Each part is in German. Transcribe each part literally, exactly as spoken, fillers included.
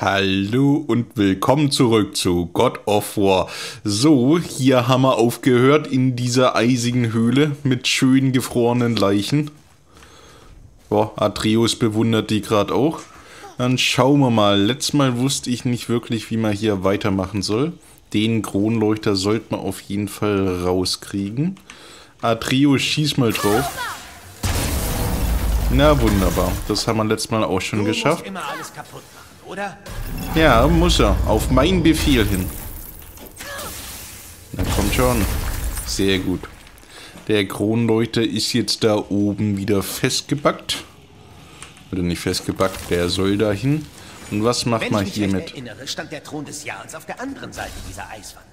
Hallo und willkommen zurück zu God of War. So, hier haben wir aufgehört in dieser eisigen Höhle mit schön gefrorenen Leichen. Boah, Atreus bewundert die gerade auch. Dann schauen wir mal. Letztes Mal wusste ich nicht wirklich, wie man hier weitermachen soll. Den Kronleuchter sollte man auf jeden Fall rauskriegen. Atreus, schieß mal drauf. Na wunderbar, das haben wir letztes Mal auch schon geschafft. Immer alles kaputt machen, oder? Ja, muss er. Auf meinen Befehl hin. Na kommt schon. Sehr gut. Der Kronleuchter ist jetzt da oben wieder festgebackt. Oder nicht festgebackt, der soll dahin. Und was macht man hiermit? Wenn ich mich recht erinnere, stand der Thron des Jahres auf der anderen Seite dieser Eiswand.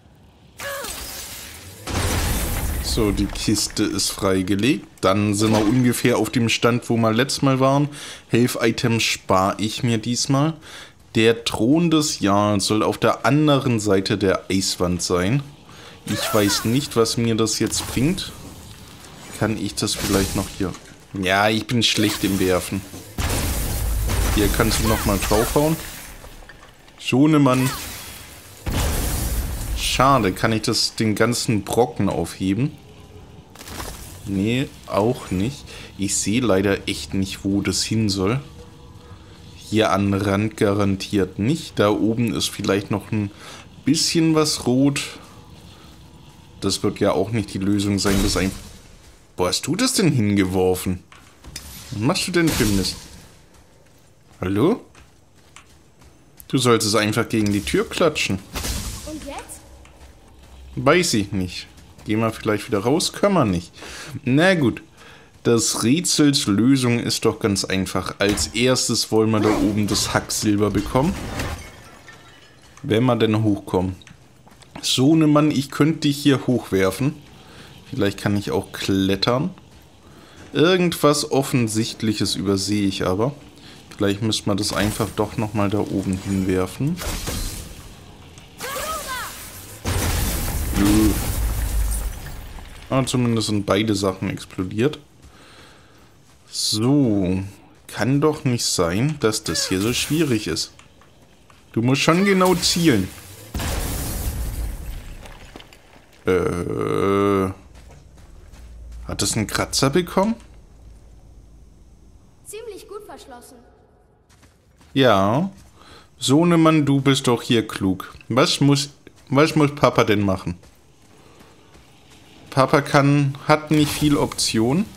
So, die Kiste ist freigelegt. Dann sind wir ungefähr auf dem Stand, wo wir letztes Mal waren. Health-Items spare ich mir diesmal. Der Thron des Jahres soll auf der anderen Seite der Eiswand sein. Ich weiß nicht, was mir das jetzt bringt. Kann ich das vielleicht noch hier... Ja, ich bin schlecht im Werfen. Hier kannst du nochmal draufhauen. Schonemann. Schade, kann ich das den ganzen Brocken aufheben? Nee, auch nicht. Ich sehe leider echt nicht, wo das hin soll. Hier an Rand garantiert nicht. Da oben ist vielleicht noch ein bisschen was rot. Das wird ja auch nicht die Lösung sein, das ein... Wo hast du das denn hingeworfen? Was machst du denn für Mist? Hallo? Du sollst es einfach gegen die Tür klatschen. Und jetzt? Weiß ich nicht. Gehen wir vielleicht wieder raus? Können wir nicht. Na gut. Das Rätsels Lösung ist doch ganz einfach. Als erstes wollen wir da oben das Hacksilber bekommen. Wenn wir denn hochkommen. Sohnemann, ich könnte dich hier hochwerfen. Vielleicht kann ich auch klettern. Irgendwas Offensichtliches übersehe ich aber. Vielleicht müssen wir das einfach doch nochmal da oben hinwerfen. Nö. Aber zumindest sind beide Sachen explodiert. So. Kann doch nicht sein, dass das hier so schwierig ist. Du musst schon genau zielen. Äh... Hat das einen Kratzer bekommen? Ziemlich gut verschlossen. Ja. Sohnemann, du bist doch hier klug. Was muss, was muss Papa denn machen? Papa kann, hat nicht viel Option.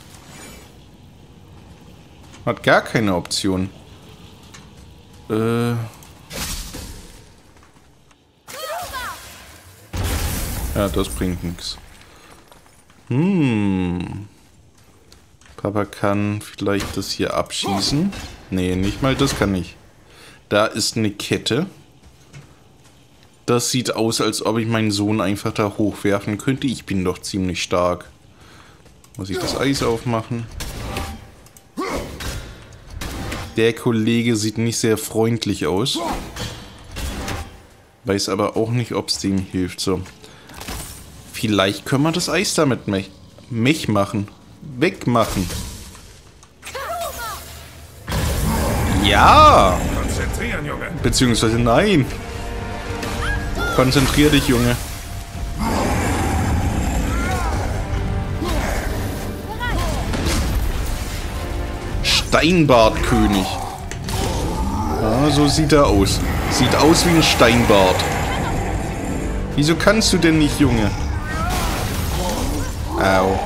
Hat gar keine Option. Äh... Ja, das bringt nichts. Hm. Papa kann vielleicht das hier abschießen. Nee, nicht mal das kann ich. Da ist eine Kette. Das sieht aus, als ob ich meinen Sohn einfach da hochwerfen könnte. Ich bin doch ziemlich stark. Muss ich das Eis aufmachen? Der Kollege sieht nicht sehr freundlich aus. Weiß aber auch nicht, ob es dem hilft. So. Vielleicht können wir das Eis damit mich, mich machen. Wegmachen. Ja! Konzentrieren, Junge. Beziehungsweise nein. Konzentrier dich, Junge. Steinbartkönig. Ja, so sieht er aus. Sieht aus wie ein Steinbart. Wieso kannst du denn nicht, Junge? Au.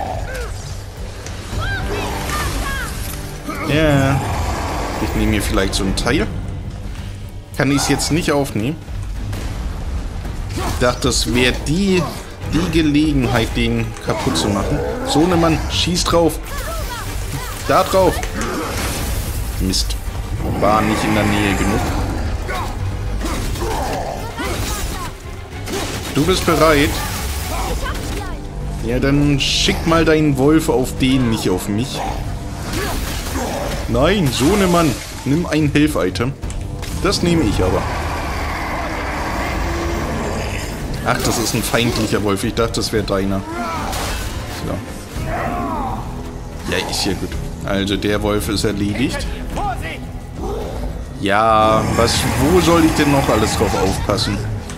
Ja. Ich nehme mir vielleicht so ein Teil. Kann ich es jetzt nicht aufnehmen? Ich dachte, das wäre die, die Gelegenheit, den kaputt zu machen. Sohnemann, schieß drauf. Da drauf. Mist. War nicht in der Nähe genug. Du bist bereit? Ja, dann schick mal deinen Wolf auf den, nicht auf mich. Nein, Sohnemann, nimm ein Health-Item. Das nehme ich aber. Ach, das ist ein feindlicher Wolf. Ich dachte, das wäre deiner. So. Ja, ist ja gut. Also, der Wolf ist erledigt. Ja, was, wo soll ich denn noch alles drauf aufpassen?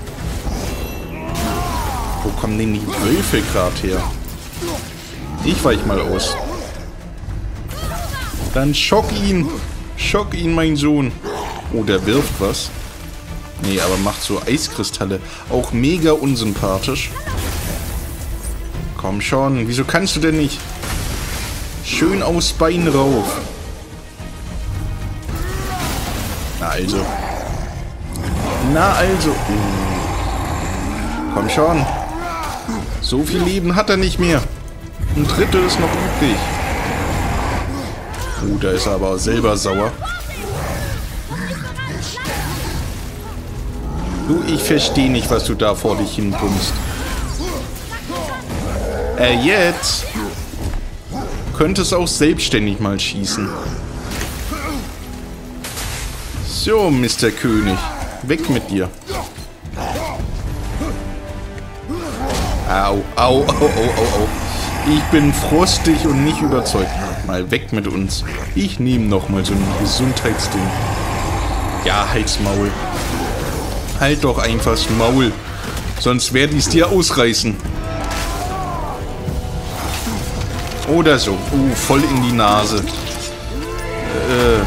Wo kommen denn die Wölfe gerade her? Ich weich mal aus. Dann schock ihn. Schock ihn, mein Sohn. Oh, der wirft was. Nee, aber macht so Eiskristalle. Auch mega unsympathisch. Komm schon. Wieso kannst du denn nicht? Schön aufs Bein rauf. Na also. Na also. Komm schon. So viel Leben hat er nicht mehr. Ein Drittel ist noch übrig. Oh, da ist er aber selber sauer. Du, ich verstehe nicht, was du da vor dich hinpumpst. Äh, jetzt könntest auch selbstständig mal schießen. So, Mister König. Weg mit dir. Au, au, au, au, au, au. Ich bin frostig und nicht überzeugt. Mal weg mit uns. Ich nehme noch mal so ein Gesundheitsding. Ja, halt's Maul. Halt doch einfach das Maul. Sonst werde ich es dir ausreißen. Oder so. Uh, voll in die Nase. Äh.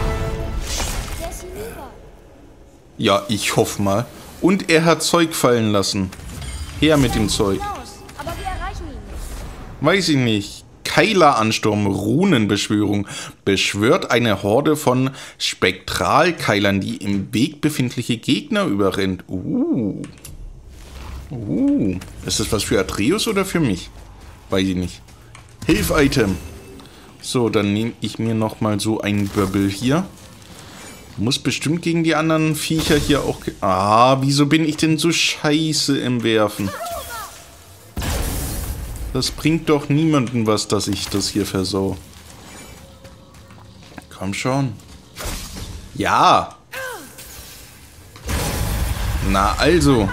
Ja, ich hoffe mal. Und er hat Zeug fallen lassen. Her mit dem Zeug. Aber wir erreichen ihn nicht. Weiß ich nicht. Keileransturm, Runenbeschwörung. Beschwört eine Horde von Spektralkeilern, die im Weg befindliche Gegner überrennt. Uh. Uh. Ist das was für Atreus oder für mich? Weiß ich nicht. Hilf-Item. So, dann nehme ich mir nochmal so einen Böbbel hier. Muss bestimmt gegen die anderen Viecher hier auch... Ah, wieso bin ich denn so scheiße im Werfen? Das bringt doch niemandem was, dass ich das hier versau. Komm schon. Ja. Na also.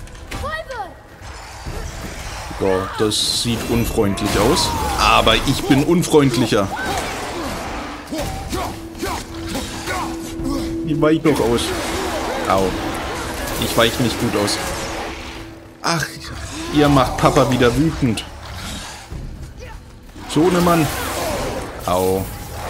Ja, das sieht unfreundlich aus. Aber ich bin unfreundlicher. Ich weich doch aus. Au. Ich weich nicht gut aus. Ach, ihr macht Papa wieder wütend. Sohnemann. Au.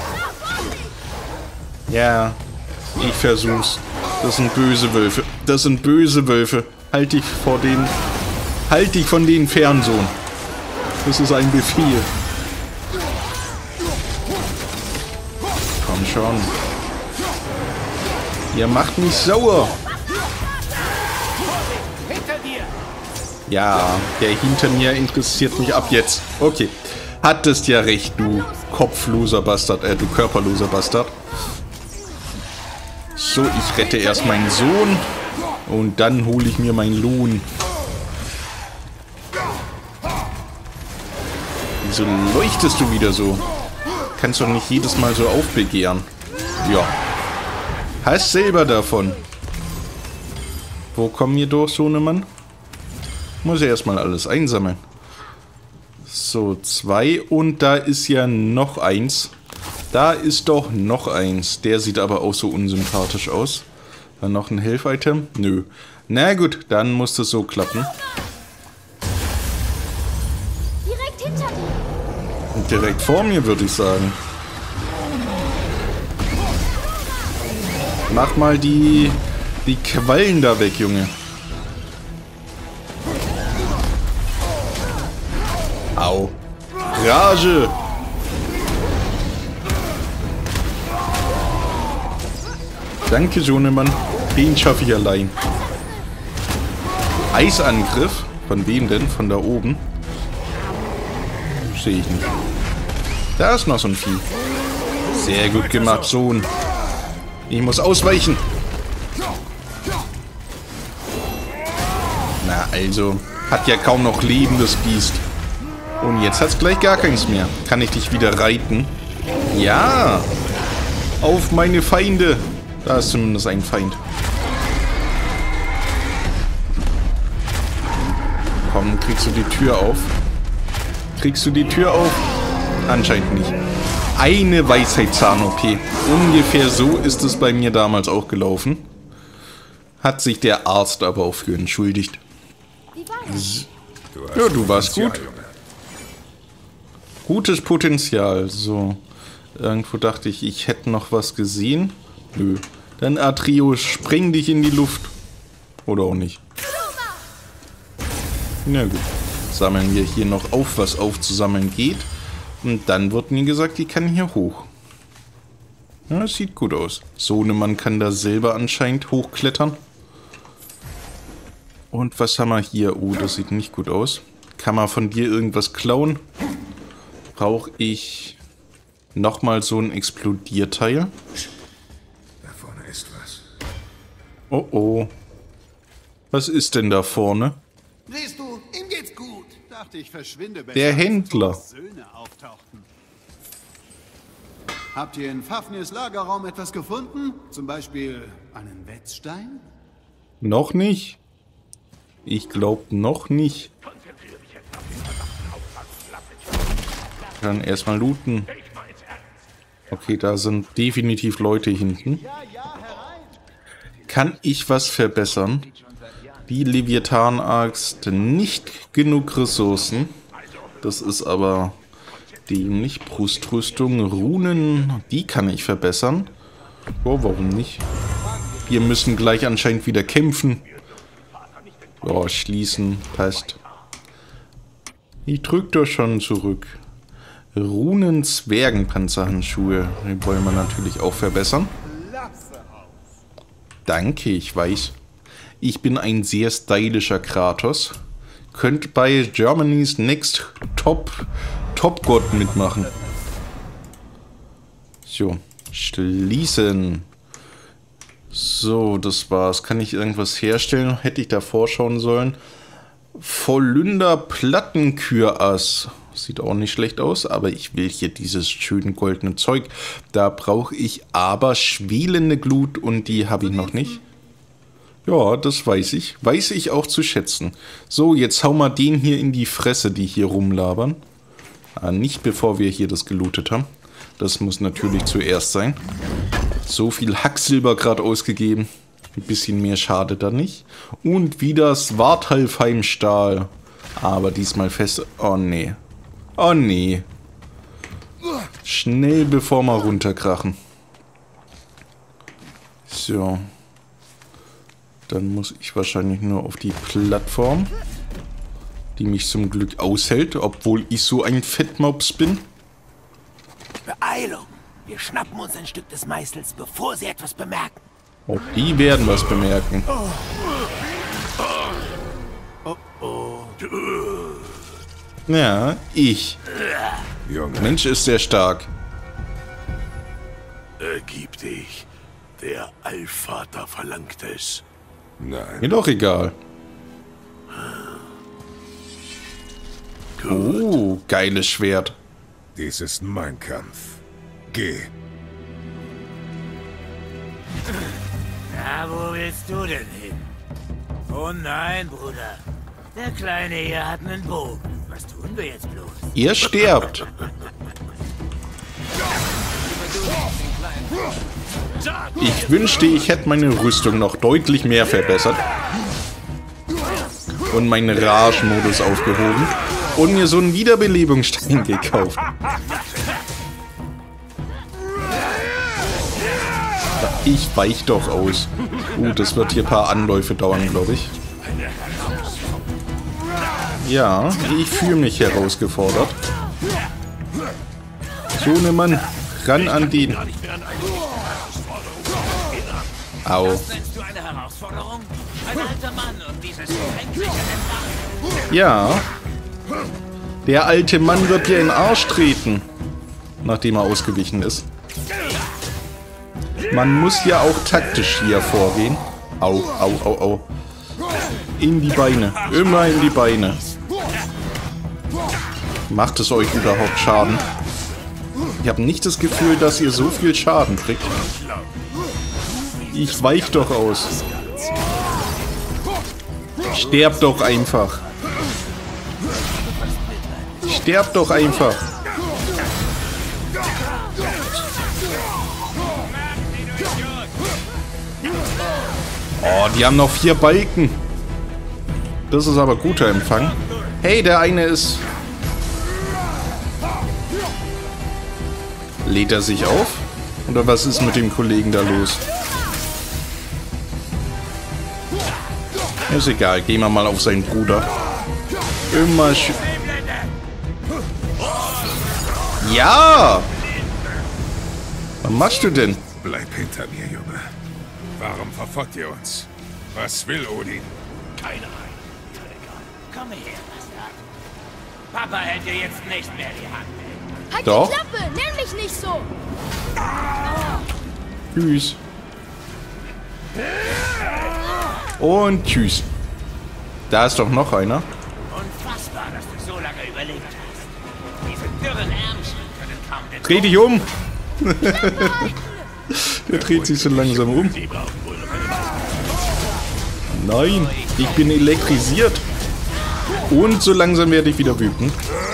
Ja, ich versuch's. Das sind böse Wölfe. Das sind böse Wölfe. Halt dich vor denen. Halt dich von denen fern, Sohn. Das ist ein Befehl. Komm schon. Ihr macht mich sauer. Ja, der hinter mir interessiert mich ab jetzt. Okay. Hattest ja recht, du kopfloser Bastard, äh, du körperloser Bastard. So, ich rette erst meinen Sohn und dann hole ich mir meinen Lohn. Wieso leuchtest du wieder so? Kannst doch nicht jedes Mal so aufbegehren. Ja. Hast selber davon. Wo kommen wir durch, Sohnemann? Muss ja erstmal alles einsammeln. So, zwei und da ist ja noch eins. Da ist doch noch eins. Der sieht aber auch so unsympathisch aus. Dann noch ein Health-Item? Nö. Na gut, dann muss das so klappen. Direkt hinter dir. Und direkt vor mir, würde ich sagen. Mach mal die, die Quallen da weg, Junge. Au. Rage. Danke, Sohnemann. Den schaffe ich allein. Eisangriff? Von wem denn? Von da oben? Sehe ich nicht. Da ist noch so ein Vieh. Sehr gut gemacht, Sohn. Ich muss ausweichen. Na also, hat ja kaum noch Leben, das Biest. Und jetzt hat's gleich gar keins mehr. Kann ich dich wieder reiten? Ja! Auf meine Feinde! Da ist zumindest ein Feind. Komm, kriegst du die Tür auf? Kriegst du die Tür auf? Anscheinend nicht. Eine Weisheitszahn-O P. Ungefähr so ist es bei mir damals auch gelaufen. Hat sich der Arzt aber auch für entschuldigt. Wie war das? Ja, du warst gut. Gutes Potenzial. So. Irgendwo dachte ich, ich hätte noch was gesehen. Nö. Dann Atreus, spreng dich in die Luft. Oder auch nicht. Na gut. Sammeln wir hier noch auf, was aufzusammeln geht. Und dann wird mir gesagt, die kann hier hoch. Ja, das sieht gut aus. Sohnemann kann da selber anscheinend hochklettern. Und was haben wir hier? Oh, das sieht nicht gut aus. Kann man von dir irgendwas klauen? Brauche ich nochmal so ein Explodierteil? Da vorne ist was. Oh oh. Was ist denn da vorne? Siehst du, ihm geht's gut. Dachte ich, verschwinde besser. Der Händler. als Söhne auftauchten. Habt ihr in Fafnirs Lagerraum etwas gefunden? Zum Beispiel einen Wetzstein? Noch nicht. Ich glaube noch nicht. Dann erstmal looten. Okay, da sind definitiv Leute hinten. Kann ich was verbessern? Die Leviathan-Axt, nicht genug Ressourcen. Das ist aber dämlich. Brustrüstung, Runen, die kann ich verbessern. Oh, warum nicht? Wir müssen gleich anscheinend wieder kämpfen. Oh, schließen, passt. Ich drück doch schon zurück. Runen Zwergenpanzerhandschuhe. Die wollen wir natürlich auch verbessern. Danke, ich weiß. Ich bin ein sehr stylischer Kratos. Könnt bei Germany's Next Top Top God mitmachen. So, schließen. So, das war's. Kann ich irgendwas herstellen? Hätte ich da vorschauen sollen. Vollünder Plattenkürass. Sieht auch nicht schlecht aus, aber ich will hier dieses schöne goldene Zeug. Da brauche ich aber schwelende Glut und die habe ich noch nicht. Ja, das weiß ich. Weiß ich auch zu schätzen. So, jetzt hau mal den hier in die Fresse, die hier rumlabern. Ah, nicht bevor wir hier das gelootet haben. Das muss natürlich zuerst sein. So viel Hacksilber gerade ausgegeben. Ein bisschen mehr schade da nicht. Und wieder Svartalfheim-Stahl. Aber diesmal fest... Oh, nee. Oh, nee. Schnell, bevor wir runterkrachen. So. Dann muss ich wahrscheinlich nur auf die Plattform, die mich zum Glück aushält, obwohl ich so ein Fettmops bin. Beeilung! Wir schnappen uns ein Stück des Meißels, bevor sie etwas bemerken. Oh, die werden was bemerken. Oh oh. Ja, ich. Junge. Mensch, ist sehr stark. Ergib dich. Der Allvater verlangt es. Nein. Mir doch egal. Oh, geiles Schwert. Dies ist mein Kampf. Geh. Na, wo willst du denn hin? Oh nein, Bruder. Der Kleine hier hat einen Bogen. Was tun wir jetzt bloß? Ihr sterbt. Ich wünschte, ich hätte meine Rüstung noch deutlich mehr verbessert. Und meinen Rage-Modus aufgehoben. Und mir so einen Wiederbelebungsstein gekauft. Ich weich doch aus. Uh, das wird hier ein paar Anläufe dauern, glaube ich. Ja, ich fühle mich herausgefordert. So, ne Mann, ran an den. Au. Nennst du eine Herausforderung? Ein alter Mann und dieses kränkliche Entwarf. Ja. Der alte Mann wird dir in den Arsch treten. Nachdem er ausgewichen ist. Man muss ja auch taktisch hier vorgehen. Au, au, au, au. In die Beine. Immer in die Beine. Macht es euch überhaupt Schaden? Ich habe nicht das Gefühl, dass ihr so viel Schaden kriegt. Ich weich doch aus. Sterbt doch einfach. Sterbt doch einfach. Oh, die haben noch vier Balken. Das ist aber guter Empfang. Hey, der eine ist... Lädt er sich auf? Oder was ist mit dem Kollegen da los? Ist egal, gehen wir mal auf seinen Bruder. Immer schön. Ja! Was machst du denn? Bleib hinter mir, Junge. Warum verfolgt ihr uns? Was will Odin? Keine Ahnung. Komm her, Bastard. Papa hält dir jetzt nicht mehr die Hand. Halt Doch. die Klappe, nenn mich nicht so. Tschüss. Und tschüss. Da ist doch noch einer. Unfassbar, dass du so lange überlebt hast. Diese dürren Ärmchen können kaum den Dreh dich um. Der dreht sich so langsam um. Nein, ich bin elektrisiert. Und so langsam werde ich wieder wütend.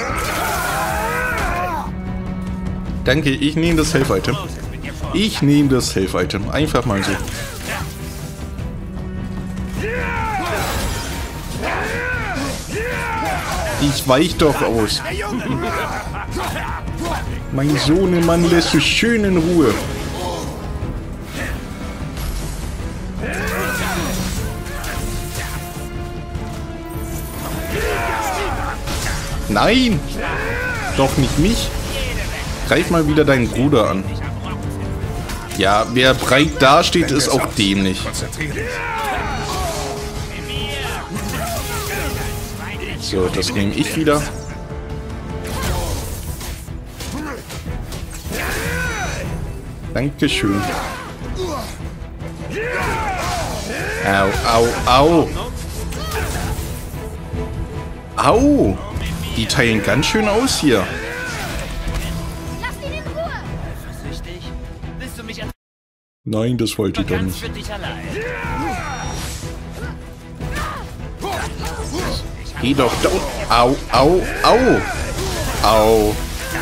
Danke, ich nehme das Health-Item. Ich nehme das Health-Item. Einfach mal so. Ich weich doch aus. Mein Sohnemann lässt so schön in Ruhe. Nein! Doch nicht mich. Greif mal wieder deinen Bruder an. Ja, wer breit dasteht, ist auch dämlich. Konzentrier dich. So, das nehme ich wieder. Dankeschön. Au, au, au. Au! Die teilen ganz schön aus hier. Lass ihn in Ruhe. Eifersüchtig? Willst du mich Nein, das wollte ich doch ganz nicht. für dich allein? Geh doch da. Au, au, au. Au.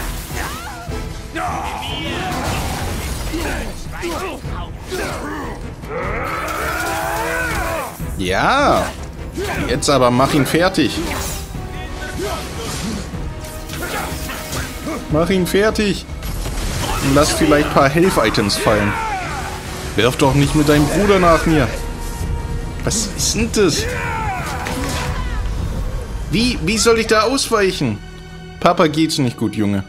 Ja. Jetzt aber mach ihn fertig. Mach ihn fertig. Und lass vielleicht ein paar Health-Items fallen. Werf doch nicht mit deinem Bruder nach mir. Was ist denn das? Wie, wie soll ich da ausweichen? Papa geht's nicht gut, Junge.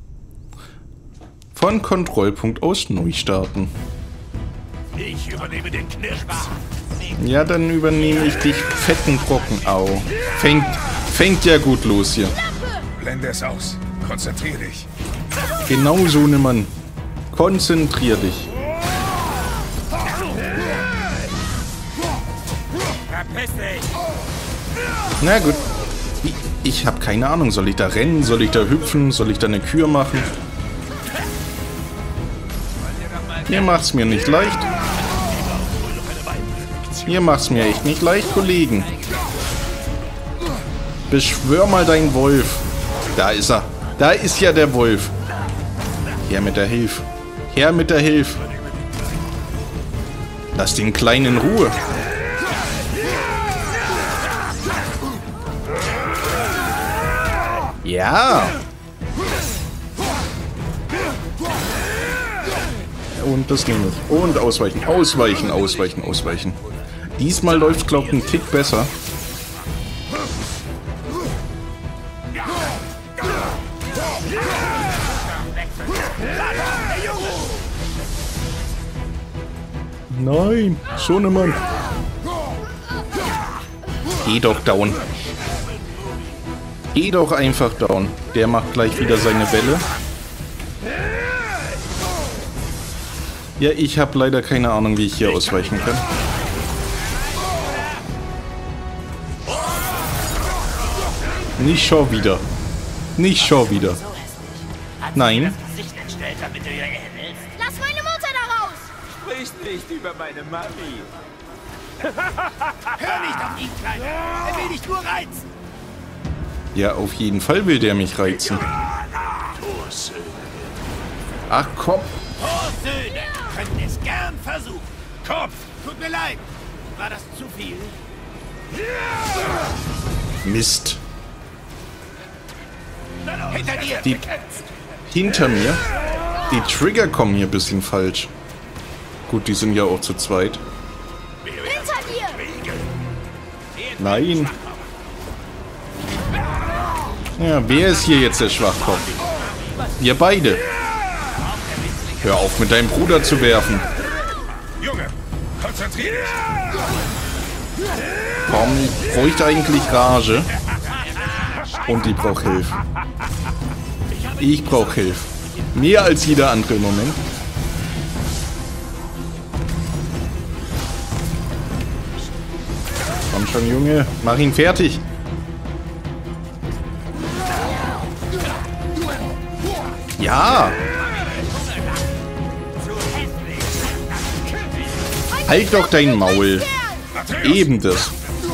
Von Kontrollpunkt aus neu starten. Ich übernehme den Knirps. Ja, dann übernehme ich dich fetten Brocken. Au. Fängt, fängt ja gut los hier. Blende es aus. Konzentrier dich. Genau so, ne Mann. Konzentrier dich. Verpiss dich! Na gut. Ich, ich habe keine Ahnung. Soll ich da rennen? Soll ich da hüpfen? Soll ich da eine Kür machen? Ihr macht's mir nicht leicht. Ihr macht's mir echt nicht leicht, Kollegen. Beschwör mal deinen Wolf. Da ist er. Da ist ja der Wolf. Her mit der Hilfe. Her mit der Hilfe. Lass den Kleinen in Ruhe. Ja. Und das nehmen wir. Und ausweichen, ausweichen, ausweichen, ausweichen. Diesmal läuft es, glaube ich, einen Tick besser. Nein, Sohnemann. Geh doch down. Geh doch einfach down. Der macht gleich wieder seine Welle. Ja, ich habe leider keine Ahnung, wie ich hier ausweichen kann. Nicht schon wieder. Nicht schon wieder. Nein. Gesicht entstellt, damit du ihr hilfst. Lass meine Mutter da raus. Sprichst nicht über meine Mami. Hör nicht auf ihn, Kleiner. Er will dich nur reizen. Ja, auf jeden Fall will der mich reizen. Ach komm. Oh, Söhne können es gern versuchen. Kopf, tut mir leid. War das zu viel? Mist. Hinter dir! Die hinter mir. Die Trigger kommen hier ein bisschen falsch. Gut, die sind ja auch zu zweit. Hinter dir! Nein. Ja, wer ist hier jetzt der Schwachkopf? Ihr beide. Hör auf, mit deinem Bruder zu werfen. Junge, konzentrier dich. Komm, ich bräuchte eigentlich Rage. Und ich brauche Hilfe. Ich brauche Hilfe. Mehr als jeder andere im Moment. Komm schon, Junge. Mach ihn fertig. Ja. Halt doch dein Maul. Eben das.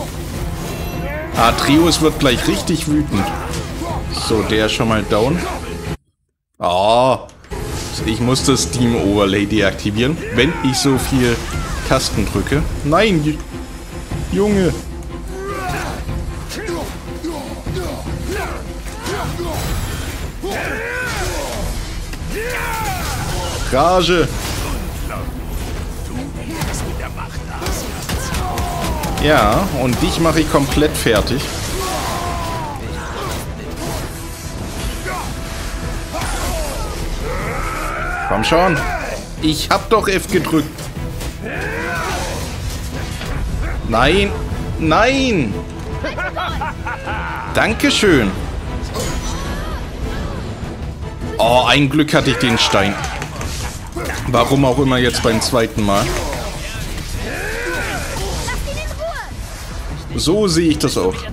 Atreus wird gleich richtig wütend. So, der ist schon mal down. Oh. Ich muss das Steam Overlay deaktivieren, wenn ich so viel Tasten drücke. Nein, Junge. Rage. Ja, und dich mache ich komplett fertig. Komm schon. Ich hab doch F gedrückt. Nein. Nein. Dankeschön. Oh, ein Glück hatte ich den Stein. Warum auch immer jetzt beim zweiten Mal. So sehe ich das auch.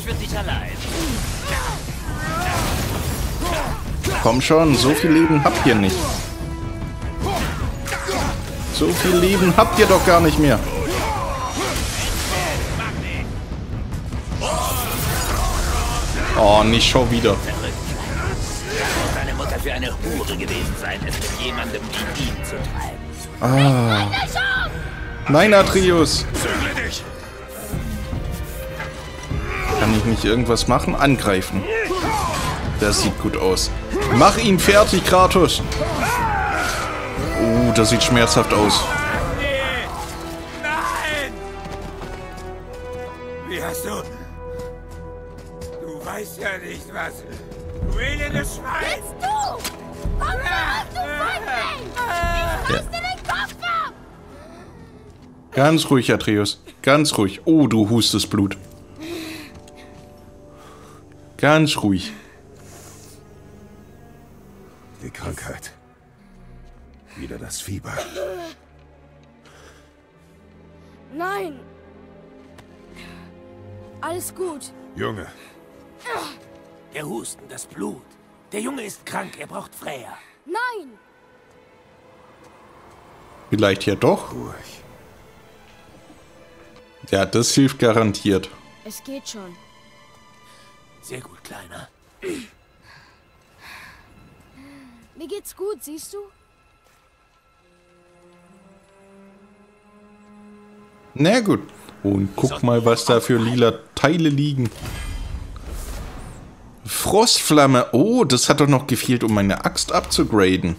Komm schon, so viel Leben habt ihr nicht. So viel Leben habt ihr doch gar nicht mehr. Oh, nicht schon wieder. Deine Mutter für eine Hure gewesen sein, es mit jemandem wie ihm zu treiben. Ah. Nein, Atreus. Kann ich nicht irgendwas machen? Angreifen. Das sieht gut aus. Mach ihn fertig, Kratos. Oh, das sieht schmerzhaft aus. Nee. Nein! Wie hast du... Du weißt ja nicht was. Du elendes Schwein! Jetzt du! Komm raus, du Feigling! Ich reiß dir den Kopf ab! Ganz ruhig, Atreus. Ganz ruhig. Oh, du hustest Blut. Ganz ruhig. Die Krankheit. Wieder das Fieber. Nein! Alles gut. Junge, Der Husten, das Blut. Der Junge ist krank, er braucht Freya. Nein! Vielleicht ja doch. ruhig. Ja, das hilft garantiert. Es geht schon. Sehr gut, Kleiner. Mir geht's gut, siehst du? Na gut. Und guck mal, was da für lila Teile liegen. Frostflamme. Oh, das hat doch noch gefehlt, um meine Axt abzugraden.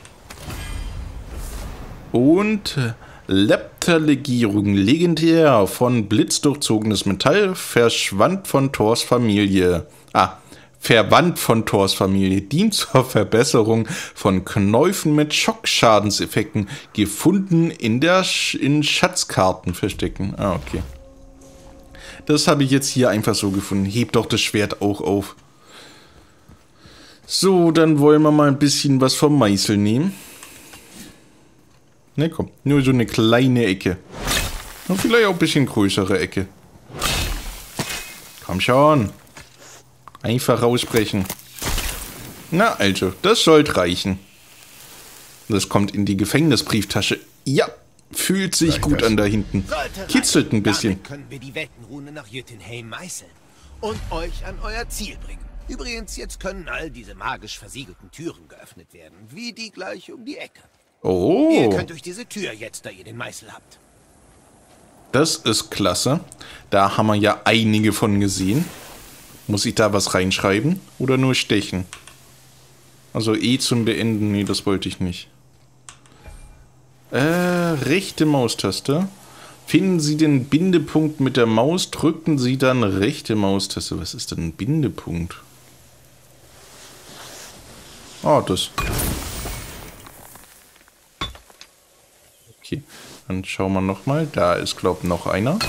Und Lepter-Legierung. Legendär. Von Blitz durchzogenes Metall. Verschwand von Thors Familie. Ah, verwandt von Thors Familie. Dient zur Verbesserung von Knäufen mit Schockschadenseffekten. Gefunden in der Sch in Schatzkarten verstecken. Ah, okay. Das habe ich jetzt hier einfach so gefunden. Hebt doch das Schwert auch auf. So, dann wollen wir mal ein bisschen was vom Meißel nehmen. Ne, komm. Nur so eine kleine Ecke. Und vielleicht auch ein bisschen größere Ecke. Komm schon. Einfach rausbrechen. Na, also, das sollte reichen. Das kommt in die Gefängnisbrieftasche. Ja, fühlt sich Reicht gut das? an da hinten. Kitzelt ein bisschen. Damit können wir die Weltenrune nach Jötunheim meißeln und euch an euer Ziel bringen. Übrigens, jetzt können all diese magisch versiegelten Türen geöffnet werden, wie die gleich um die Ecke. Ihr Oh. könnt durch diese Tür jetzt, da ihr den Meißel habt. Das ist klasse. Da haben wir ja einige von gesehen. Muss ich da was reinschreiben? Oder nur stechen? Also E zum Beenden. Nee, das wollte ich nicht. Äh, rechte Maustaste. Finden Sie den Bindepunkt mit der Maus, drücken Sie dann rechte Maustaste. Was ist denn ein Bindepunkt? Oh, das. Okay, dann schauen wir nochmal. Da ist, glaube ich, noch einer.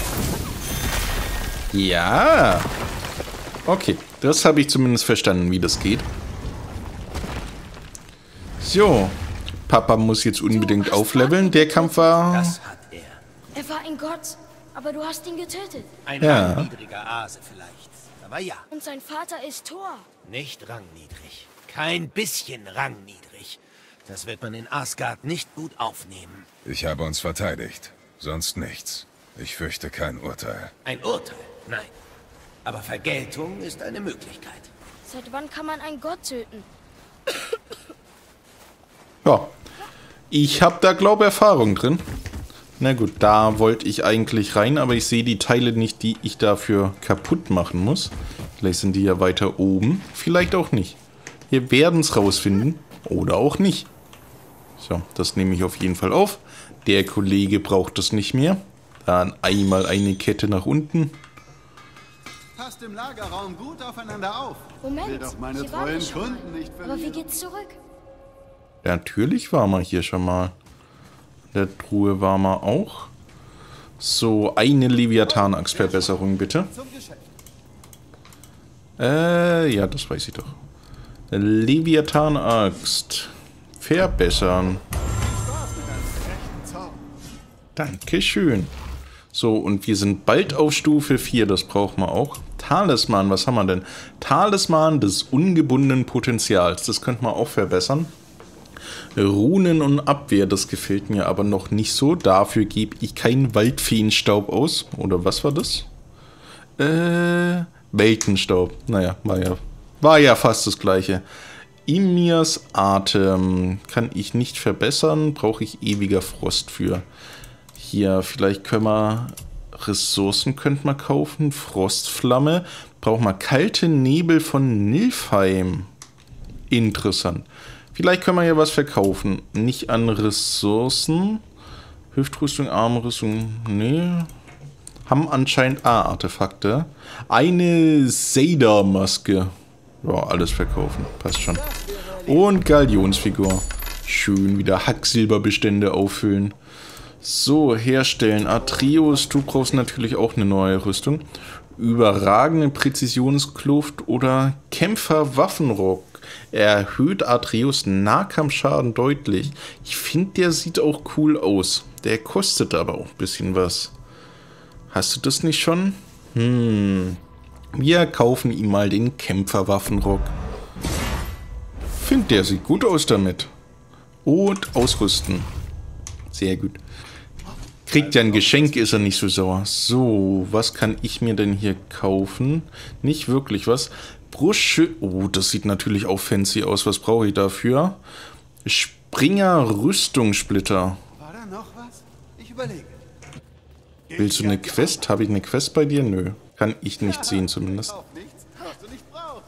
Ja. Okay, das habe ich zumindest verstanden, wie das geht. So, Papa muss jetzt unbedingt aufleveln. Der Kampf war... Das hat er. Er war ein Gott, aber du hast ihn getötet. Ein Ja. rangniedriger Ase vielleicht. Aber ja, Und sein Vater ist Thor. nicht rangniedrig. Kein bisschen rangniedrig. Das wird man in Asgard nicht gut aufnehmen. Ich habe uns verteidigt. Sonst nichts. Ich fürchte kein Urteil. Ein Urteil? Nein. Aber Vergeltung ist eine Möglichkeit. Seit wann kann man einen Gott töten? Ja, ich habe da, glaube ich, Erfahrung drin. Na gut, da wollte ich eigentlich rein, aber ich sehe die Teile nicht, die ich dafür kaputt machen muss. Vielleicht sind die ja weiter oben, vielleicht auch nicht. Wir werden es rausfinden oder auch nicht. So, das nehme ich auf jeden Fall auf. Der Kollege braucht das nicht mehr. Dann einmal eine Kette nach unten. Passt im Lagerraum gut aufeinander auf. Moment, Will doch meine hier waren treuen wir schon Kunden mal. nicht Aber wie verlieren. geht's zurück? Ja, natürlich waren wir hier schon mal. In der Truhe waren wir auch. So, eine Leviathan-Axt-Verbesserung bitte. Zum Geschäft. Äh, ja, das weiß ich doch. Leviathan-Axt. Verbessern. Spaß mit einem gerechten Zorn. Dankeschön. So, und wir sind bald auf Stufe vier, das brauchen wir auch. Talisman, was haben wir denn? Talisman des ungebundenen Potenzials, das könnte man auch verbessern. Runen und Abwehr, das gefällt mir aber noch nicht so. Dafür gebe ich keinen Waldfeenstaub aus. Oder was war das? Äh, Weltenstaub. Naja, war ja, war ja fast das gleiche. Imirs Atem kann ich nicht verbessern, brauche ich ewiger Frost für. Hier, vielleicht können wir Ressourcen könnte man kaufen. Frostflamme. Brauchen wir kalte Nebel von Nilfheim. Interessant. Vielleicht können wir ja was verkaufen. Nicht an Ressourcen. Hüftrüstung, Armrüstung. Nee. Haben anscheinend A-Artefakte. Eine Seda-Maske. Ja, alles verkaufen. Passt schon. Und Galionsfigur. Schön wieder Hacksilberbestände auffüllen. So, herstellen. Atreus, du brauchst natürlich auch eine neue Rüstung. Überragende Präzisionskluft oder Kämpfer-Waffenrock. Erhöht Atreus Nahkampfschaden deutlich. Ich finde, der sieht auch cool aus. Der kostet aber auch ein bisschen was. Hast du das nicht schon? Hm. Wir kaufen ihm mal den Kämpfer-Waffenrock. Find, der sieht gut aus damit. Und ausrüsten. Sehr gut. Kriegt ja ein Geschenk, ist er nicht so sauer. So, was kann ich mir denn hier kaufen? Nicht wirklich was. Brustschü... Oh, das sieht natürlich auch fancy aus. Was brauche ich dafür? Springer Rüstungssplitter. War da noch was? Ich überlege. Willst du eine Quest? Habe ich eine Quest bei dir? Nö. Kann ich nicht sehen zumindest. Auf nichts, was du nicht brauchst.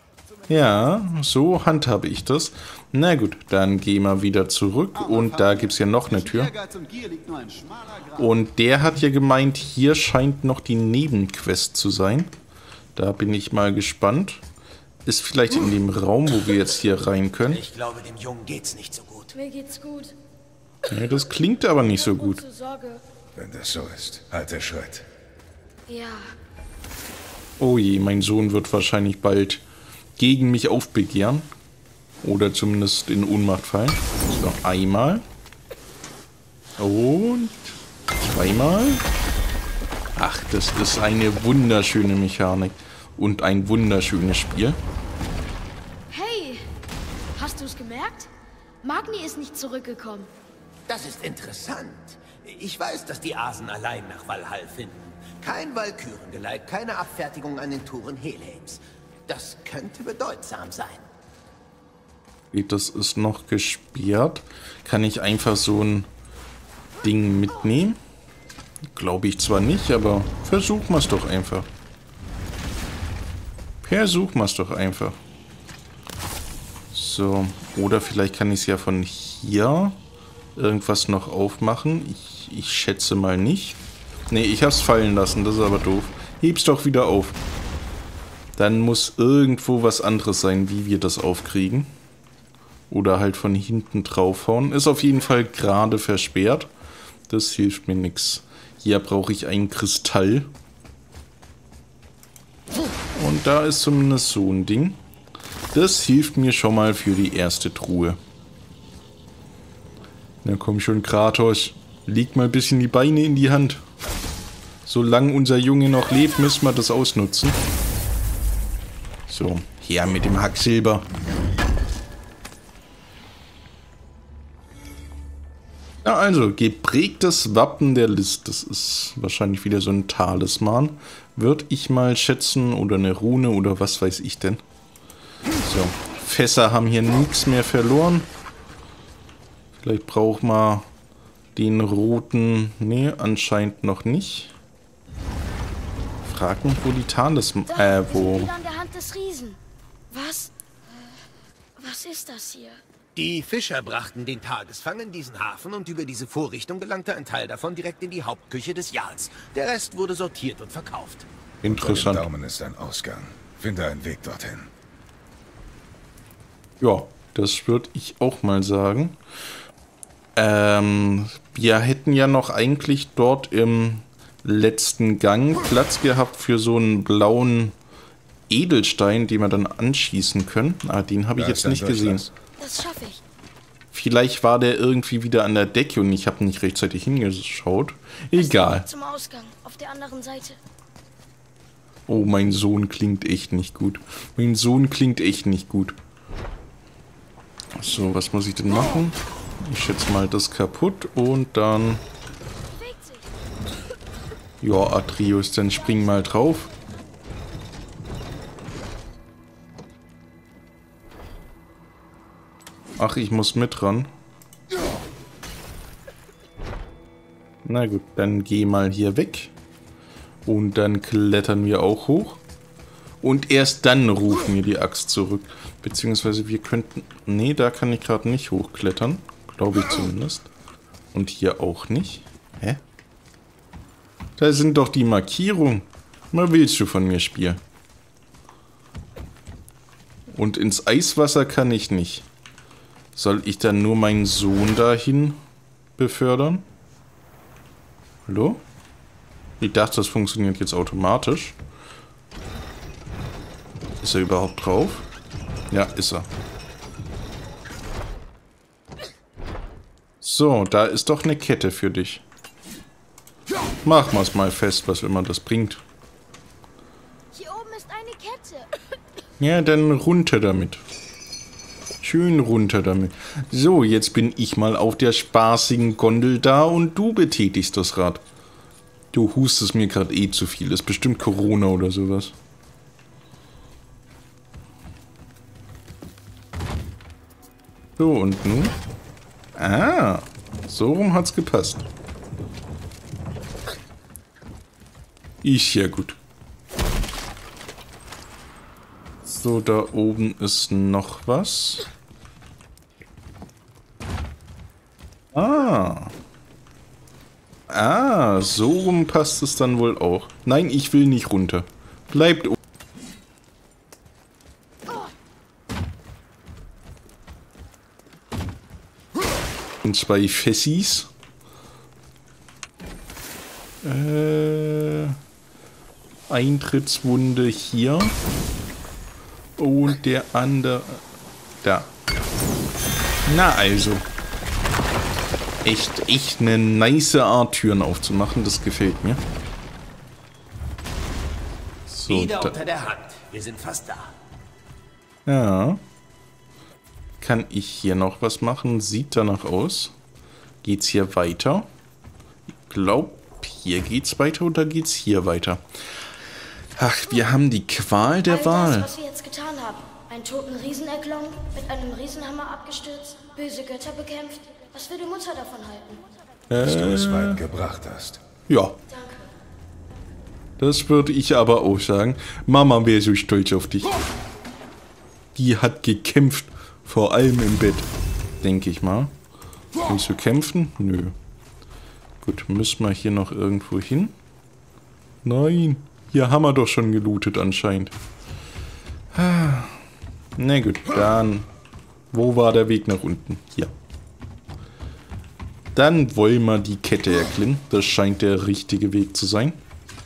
Ja, so handhabe ich das. Na gut, dann gehen wir wieder zurück. Und da gibt es ja noch eine Tür. Ehrgeiz und Gier liegt nur ein schmaler Grat. Und der hat ja gemeint, hier scheint noch die Nebenquest zu sein. Da bin ich mal gespannt. Ist vielleicht in dem Raum, wo wir jetzt hier rein können. Ich glaube, dem Jungen geht's nicht so gut. Mir geht's gut. Ja, das klingt aber nicht so gut. Zur Sorge. Wenn das so ist, halte Schritt. Ja. Oh je, mein Sohn wird wahrscheinlich bald gegen mich aufbegehren. Oder zumindest in Ohnmacht fallen. So, einmal. Und zweimal. Ach, das ist eine wunderschöne Mechanik. Und ein wunderschönes Spiel. Hey, hast du's gemerkt? Magni ist nicht zurückgekommen. Das ist interessant. Ich weiß, dass die Asen allein nach Valhall finden. Kein Walkürengeleit, keine Abfertigung an den Toren Helheims. Das könnte bedeutsam sein. Das ist noch gesperrt. Kann ich einfach so ein Ding mitnehmen? Glaube ich zwar nicht, aber versuchen wir es doch einfach. Versuchen wir es doch einfach. So, oder vielleicht kann ich es ja von hier irgendwas noch aufmachen. Ich, ich schätze mal nicht. Ne, ich habe es fallen lassen, das ist aber doof. Heb's doch wieder auf. Dann muss irgendwo was anderes sein, wie wir das aufkriegen. Oder halt von hinten draufhauen. Ist auf jeden Fall gerade versperrt. Das hilft mir nichts. Hier brauche ich einen Kristall. Und da ist zumindest so ein Ding. Das hilft mir schon mal für die erste Truhe. Na komm schon, Kratos. Leg mal ein bisschen die Beine in die Hand. Solange unser Junge noch lebt, müssen wir das ausnutzen. So, her mit dem Hacksilber. Ja, also, geprägtes Wappen der List. Das ist wahrscheinlich wieder so ein Talisman. Würde ich mal schätzen. Oder eine Rune oder was weiß ich denn. So, Fässer haben hier nichts mehr verloren. Vielleicht brauchen wir den roten... Nee, anscheinend noch nicht. Frag mich, wo die Talisman... Äh, wo... Wieder an der Hand des Riesen. Was? Was ist das hier? Die Fischer brachten den Tagesfang in diesen Hafen und über diese Vorrichtung gelangte ein Teil davon direkt in die Hauptküche des Jarls. Der Rest wurde sortiert und verkauft. Interessant. Bei dem Daumen ist ein Ausgang. Finde einen Weg dorthin. Ja, das würde ich auch mal sagen. Ähm, wir hätten ja noch eigentlich dort im letzten Gang Platz gehabt für so einen blauen Edelstein, den wir dann anschießen können. Ah, den habe ich jetzt nicht gesehen. Das schaffe ich. Vielleicht war der irgendwie wieder an der Decke und ich habe nicht rechtzeitig hingeschaut. Egal. Zum Ausgang, auf der anderen Seite. Oh, mein Sohn klingt echt nicht gut. Mein Sohn klingt echt nicht gut. So, was muss ich denn machen? Ich schätze mal das kaputt und dann... Ja, Atreus, dann spring mal drauf. Ach, ich muss mit ran. Na gut, dann geh mal hier weg. Und dann klettern wir auch hoch. Und erst dann rufen wir die Axt zurück. Beziehungsweise wir könnten... Nee, da kann ich gerade nicht hochklettern. Glaube ich zumindest. Und hier auch nicht. Hä? Da sind doch die Markierungen. Was willst du von mir, Spiel? Und ins Eiswasser kann ich nicht. Soll ich dann nur meinen Sohn dahin befördern? Hallo? Ich dachte, das funktioniert jetzt automatisch. Ist er überhaupt drauf? Ja, ist er. So, da ist doch eine Kette für dich. Machen wir es mal fest, was immer das bringt. Hier oben ist eine Kette. Ja, dann runter damit. Schön runter damit. So, jetzt bin ich mal auf der spaßigen Gondel da und du betätigst das Rad. Du hustest mir gerade eh zu viel. Ist bestimmt Corona oder sowas. So, und nun? Ah, so rum hat's gepasst. Ich, ja gut. So, da oben ist noch was. Ah. Ah, so rum passt es dann wohl auch. Nein, ich will nicht runter. Bleibt oben. Und zwei Fessis. Äh, Eintrittswunde hier. Und der andere... Da. Na also. Echt, echt eine nice Art, Türen aufzumachen. Das gefällt mir. So, Wieder da. unter der Hand. Wir sind fast da. Ja. Kann ich hier noch was machen? Sieht danach aus. Geht's hier weiter? Ich glaube, hier geht's weiter oder geht's hier weiter? Ach, wir haben die Qual der All Wahl. das, was wir jetzt getan haben. Einen toten Riesen erklommen, mit einem Riesenhammer abgestürzt, böse Götter bekämpft. Was will die Mutter davon halten? Dass du es weit gebracht hast. Ja. Das würde ich aber auch sagen. Mama wäre so stolz auf dich. Die hat gekämpft. Vor allem im Bett. Denke ich mal. Willst du kämpfen? Nö. Gut, müssen wir hier noch irgendwo hin? Nein. Hier haben wir doch schon gelootet anscheinend. Na gut, dann... Wo war der Weg nach unten? Hier. Dann wollen wir die Kette erklimmen. Das scheint der richtige Weg zu sein.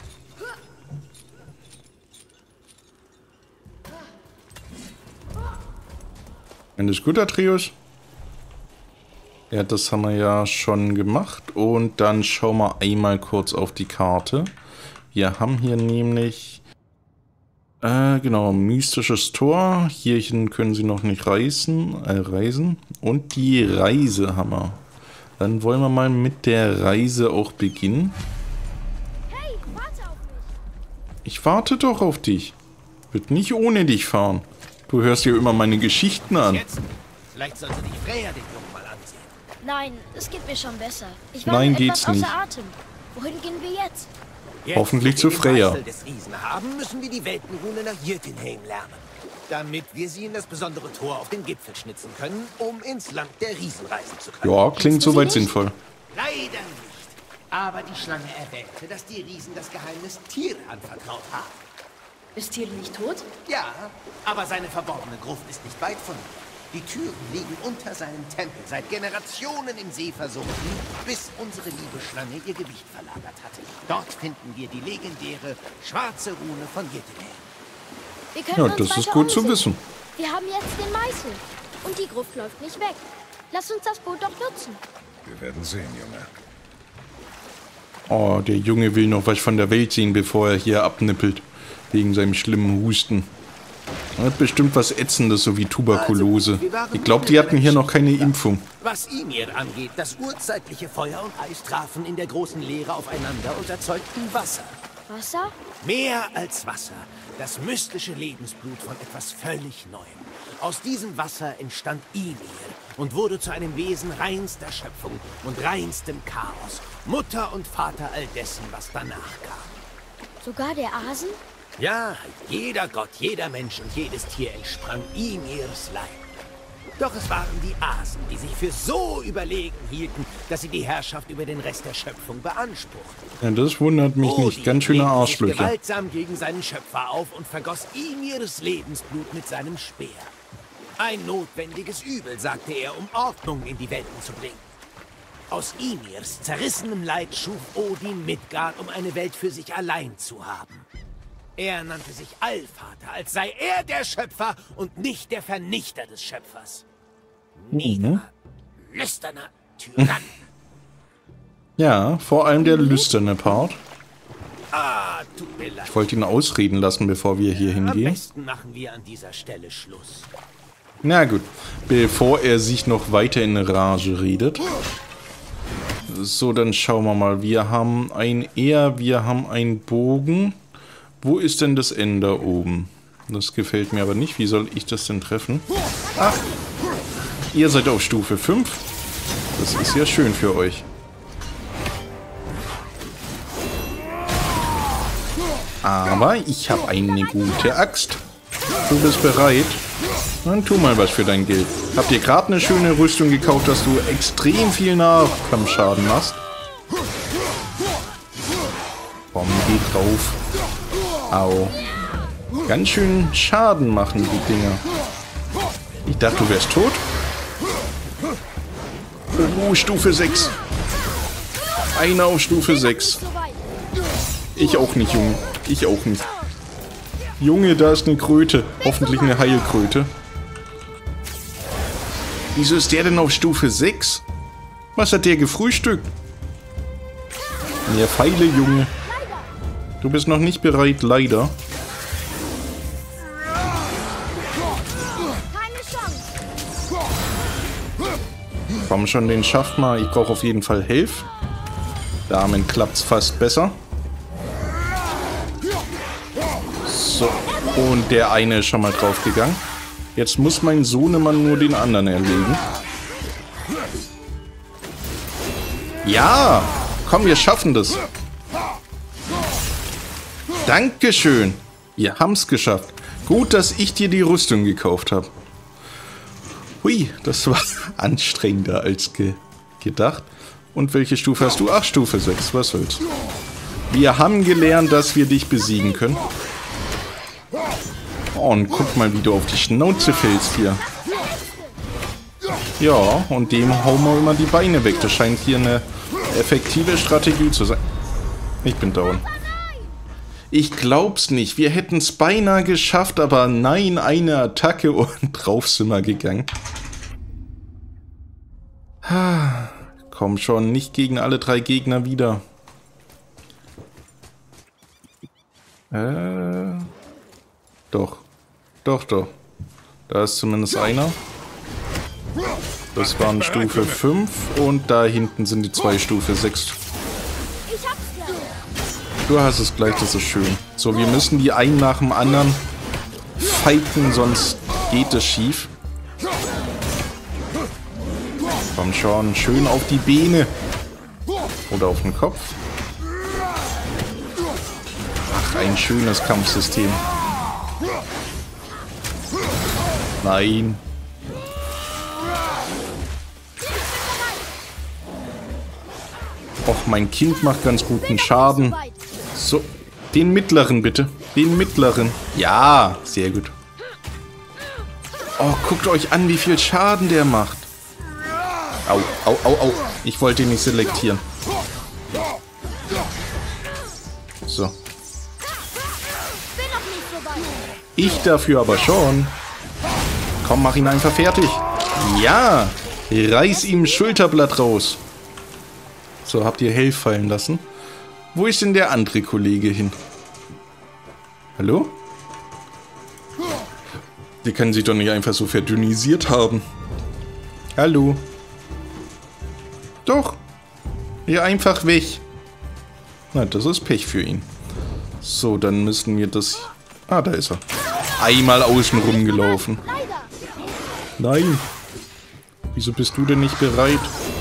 Alles gut, Atreus? Ja, das haben wir ja schon gemacht. Und dann schauen wir einmal kurz auf die Karte. Wir haben hier nämlich... Äh, genau, mystisches Tor. Hierhin können sie noch nicht reisen, äh, reisen. Und die Reise haben wir. Dann wollen wir mal mit der Reise auch beginnen. Hey, warte auf mich. Ich warte doch auf dich. Wird nicht ohne dich fahren. Du hörst ja immer meine Geschichten an. Jetzt? Vielleicht sollte dich Freya den Jungen mal ansehen. Nein, es geht mir schon besser. Ich war Nein, nur etwas geht's außer nicht. Atem. Wohin gehen wir jetzt? Jetzt, Hoffentlich wo zu wir den Freya. Meißel des Riesen haben, müssen wir die Weltenrune nach Jötunheim lernen. Damit wir sie in das besondere Tor auf den Gipfel schnitzen können, um ins Land der Riesen reisen zu können. Ja, klingt du sie soweit nicht? sinnvoll. Leider nicht. Aber die Schlange erwähnte, dass die Riesen das Geheimnis Tyr anvertraut haben. Ist Tyr nicht tot? Ja, aber seine verborgene Gruft ist nicht weit von hier. Die Türen liegen unter seinem Tempel, seit Generationen im See versunken, bis unsere liebe Schlange ihr Gewicht verlagert hatte. Dort finden wir die legendäre schwarze Rune von Jötunheim. Wir können Ja, uns das ist weiter gut zu umsehen. wissen. Wir haben jetzt den Meißel. Und die Gruft läuft nicht weg. Lass uns das Boot doch nutzen. Wir werden sehen, Junge. Oh, der Junge will noch was von der Welt sehen, bevor er hier abnippelt. Wegen seinem schlimmen Husten. Er hat bestimmt was Ätzendes, so wie Tuberkulose. Also, wir waren Ich glaube, die hatten hier noch keine Impfung. Was Ymir angeht, das urzeitliche Feuer und Eis trafen in der großen Leere aufeinander und erzeugten Wasser. Wasser? Mehr als Wasser. Das mystische Lebensblut von etwas völlig Neuem. Aus diesem Wasser entstand Ymir und wurde zu einem Wesen reinster Schöpfung und reinstem Chaos. Mutter und Vater all dessen, was danach kam. Sogar der Asen? Ja, jeder Gott, jeder Mensch und jedes Tier entsprang Ymirs Leib. Doch es waren die Asen, die sich für so überlegen hielten, dass sie die Herrschaft über den Rest der Schöpfung beanspruchten. Ja, das wundert mich nicht. Odin Ganz schöne legte sich Arschlöcher. gewaltsam gegen seinen Schöpfer auf und vergoss Ymirs Lebensblut mit seinem Speer. Ein notwendiges Übel, sagte er, um Ordnung in die Welten zu bringen. Aus Ymirs zerrissenem Leid schuf Odin Midgard, um eine Welt für sich allein zu haben. Er nannte sich Allvater, als sei er der Schöpfer und nicht der Vernichter des Schöpfers. Niederer, lüsterner Tyrann. Ja, vor allem der lüsterne Part. Ah, tut mir leid. Ich wollte ihn ausreden lassen, bevor wir hier Am hingehen. besten machen wir an dieser Stelle Schluss. Na gut, bevor er sich noch weiter in Rage redet. So, dann schauen wir mal. Wir haben ein Ehr, wir haben einen Bogen. Wo ist denn das Ende oben? Das gefällt mir aber nicht. Wie soll ich das denn treffen? Ach, ihr seid auf Stufe fünf. Das ist ja schön für euch. Aber ich habe eine gute Axt. Du bist bereit? Dann tu mal was für dein Geld. Habt ihr gerade eine schöne Rüstung gekauft, dass du extrem viel Nahkampfschaden machst? Komm, geh drauf. Au. Ganz schön Schaden machen die Dinger. Ich dachte, du wärst tot. Oh, Stufe sechs. Einer auf Stufe sechs. Ich auch nicht, Junge. Ich auch nicht. Junge, da ist eine Kröte. Hoffentlich eine Heilkröte. Wieso ist der denn auf Stufe sechs? Was hat der gefrühstückt? Mehr Pfeile, Junge. Du bist noch nicht bereit, leider. Keine Chance. Komm schon, den schafft mal. Ich brauche auf jeden Fall Hilfe. Damit klappt's fast besser. So, und der eine ist schon mal draufgegangen. Jetzt muss mein Sohnemann nur den anderen erlegen. Ja, komm, wir schaffen das. Dankeschön. Wir haben es geschafft. Gut, dass ich dir die Rüstung gekauft habe. Hui, das war anstrengender als ge gedacht. Und welche Stufe hast du? Ach, Stufe sechs. Was soll's. Wir haben gelernt, dass wir dich besiegen können. Oh, und guck mal, wie du auf die Schnauze fällst hier. Ja, und dem hauen wir immer die Beine weg. Das scheint hier eine effektive Strategie zu sein. Ich bin down. Ich glaub's nicht. Wir hätten es beinahe geschafft, aber nein, eine Attacke und drauf sind wir gegangen. Komm schon, nicht gegen alle drei Gegner wieder. Äh, doch. Doch, doch. Da ist zumindest einer. Das waren Stufe fünf und da hinten sind die zwei Stufe sechs. Du hast es gleich, das ist schön. So, wir müssen die einen nach dem anderen fighten, sonst geht es schief. Komm schon, schön auf die Beine. Oder auf den Kopf. Ach, ein schönes Kampfsystem. Nein. Och, mein Kind macht ganz guten Schaden. So, den mittleren bitte. Den mittleren. Ja, sehr gut. Oh, guckt euch an, wie viel Schaden der macht. Au, au, au, au. Ich wollte ihn nicht selektieren. So. Ich dafür aber schon. Komm, mach ihn einfach fertig. Ja, reiß ihm Schulterblatt raus. So, habt ihr Hell fallen lassen. Wo ist denn der andere Kollege hin? Hallo? Die können sich doch nicht einfach so verdünnisiert haben. Hallo? Doch. Ja, einfach weg. Na, das ist Pech für ihn. So, dann müssen wir das... Ah, da ist er. Einmal außen rumgelaufen. Nein. Wieso bist du denn nicht bereit?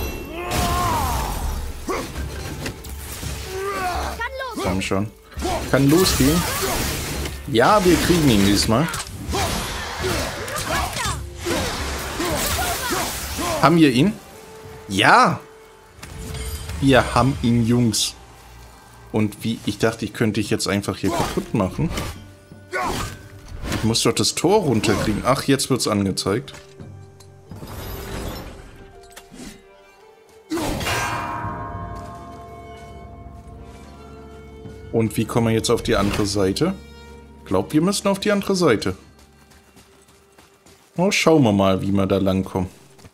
Komm schon. Kann losgehen. Ja, wir kriegen ihn diesmal. Haben wir ihn? Ja! Wir haben ihn, Jungs. Und wie... Ich dachte, ich könnte dich jetzt einfach hier kaputt machen. Ich muss doch das Tor runterkriegen. Ach, jetzt wird's angezeigt. Und wie kommen wir jetzt auf die andere Seite? Ich glaube, wir müssen auf die andere Seite. Oh, schauen wir mal, wie wir da langkommen.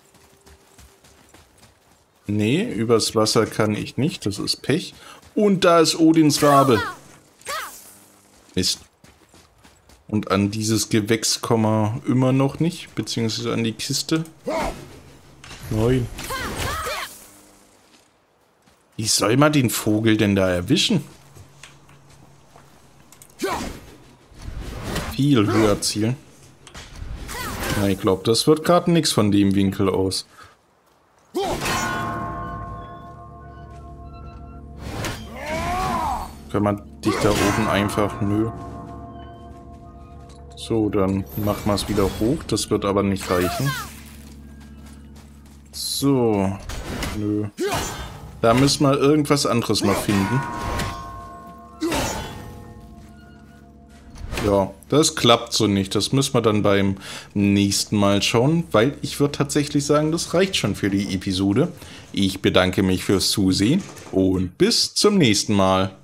Nee, übers Wasser kann ich nicht. Das ist Pech. Und da ist Odins Rabe. Mist. Und an dieses Gewächs kommen wir immer noch nicht. Beziehungsweise an die Kiste. Nein. Wie soll man den Vogel denn da erwischen? Viel höher zielen. Na, ich glaube, das wird gerade nichts von dem Winkel aus. Kann man dich da oben einfach... Nö. So, dann machen wir es wieder hoch. Das wird aber nicht reichen. So. Nö. Da müssen wir irgendwas anderes noch finden. Ja, das klappt so nicht. Das müssen wir dann beim nächsten Mal schauen, weil ich würde tatsächlich sagen, das reicht schon für die Episode. Ich bedanke mich fürs Zusehen und bis zum nächsten Mal.